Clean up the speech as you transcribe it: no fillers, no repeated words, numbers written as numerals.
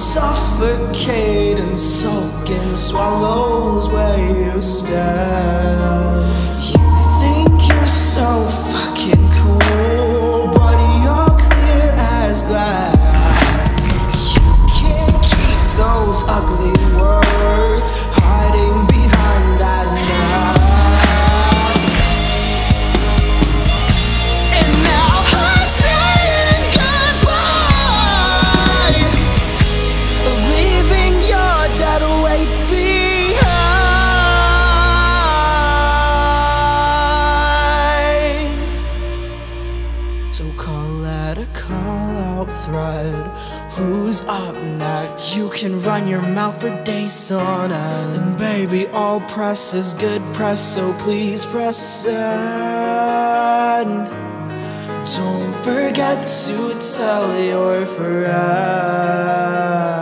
suffocate and sulk in swallows where you stand. You think you're so fucking cool, but you're clear as glass. You can't keep those ugly words hiding behind that mask. And now I'm saying goodbye, leaving your dead weight behind. So call at a call-out thread. Who's up next? You can run your mouth for days on end. And baby, all press is good press, so please press send. Don't forget to tell your friends.